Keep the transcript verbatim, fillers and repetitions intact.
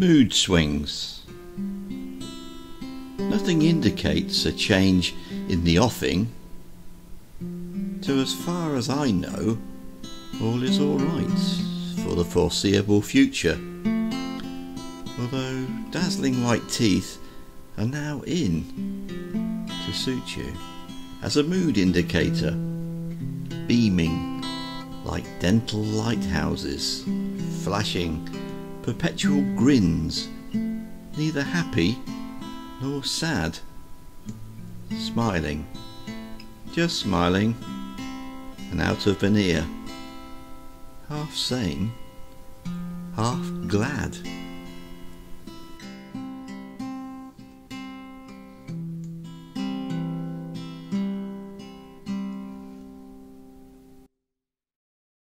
Mood swings. Nothing indicates a change in the offing. So as far as I know, all is all right for the foreseeable future. Although dazzling white teeth are now in to suit you as a mood indicator, beaming like dental lighthouses, flashing perpetual grins, neither happy nor sad, smiling, just smiling, and out of veneer, half sane, half glad.